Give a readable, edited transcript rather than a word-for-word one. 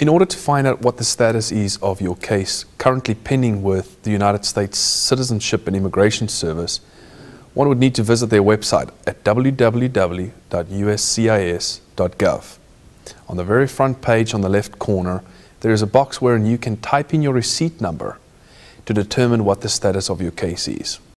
In order to find out what the status is of your case currently pending with the United States Citizenship and Immigration Service, one would need to visit their website at www.uscis.gov. On the very front page on the left corner, there is a box wherein you can type in your receipt number to determine what the status of your case is.